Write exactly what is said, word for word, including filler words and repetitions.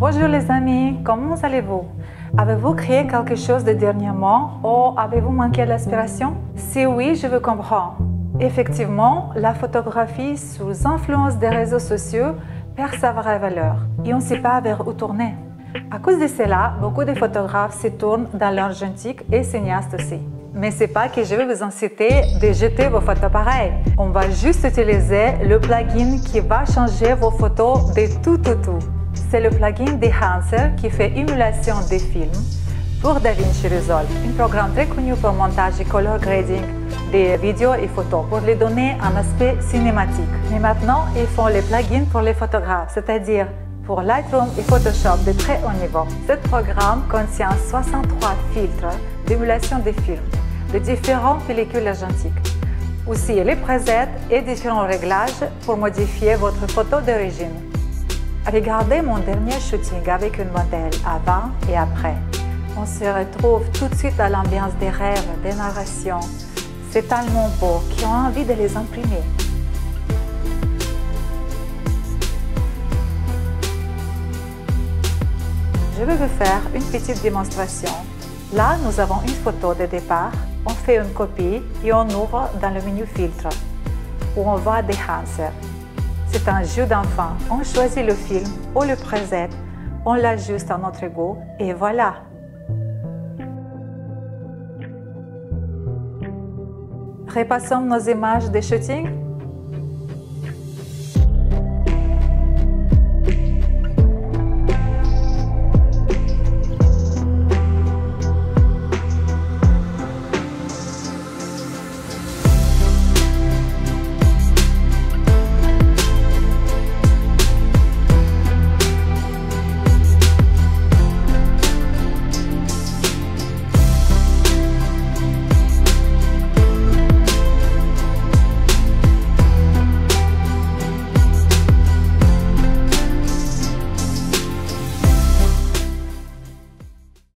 Bonjour les amis, comment allez-vous? Avez-vous créé quelque chose de dernièrement ou avez-vous manqué d'inspiration? Si oui, je vous comprends. Effectivement, la photographie sous influence des réseaux sociaux perd sa vraie valeur et on ne sait pas vers où tourner. À cause de cela, beaucoup de photographes se tournent dans l'argentique et cinéastes aussi. Mais c'est pas que je vais vous inciter de jeter vos photoappareils. On va juste utiliser le plugin qui va changer vos photos de tout tout tout. C'est le plugin d'Enhancer qui fait émulation des films pour DaVinci Resolve, un programme très connu pour montage et color grading des vidéos et photos pour les donner un aspect cinématique. Mais maintenant, ils font les plugins pour les photographes, c'est-à-dire pour Lightroom et Photoshop de très haut niveau. Ce programme contient soixante-trois filtres d'émulation des films de différentes pellicules argentiques. Aussi les presets et différents réglages pour modifier votre photo d'origine. Regardez mon dernier shooting avec une modèle avant et après. On se retrouve tout de suite à l'ambiance des rêves, des narrations. C'est tellement beau qu'on a envie de les imprimer. Je vais vous faire une petite démonstration. Là, nous avons une photo de départ. On fait une copie et on ouvre dans le menu filtre où on va d'Enhancer. C'est un jeu d'enfant. On choisit le film ou le preset, on l'ajuste à notre goût et voilà. Repassons nos images de shooting.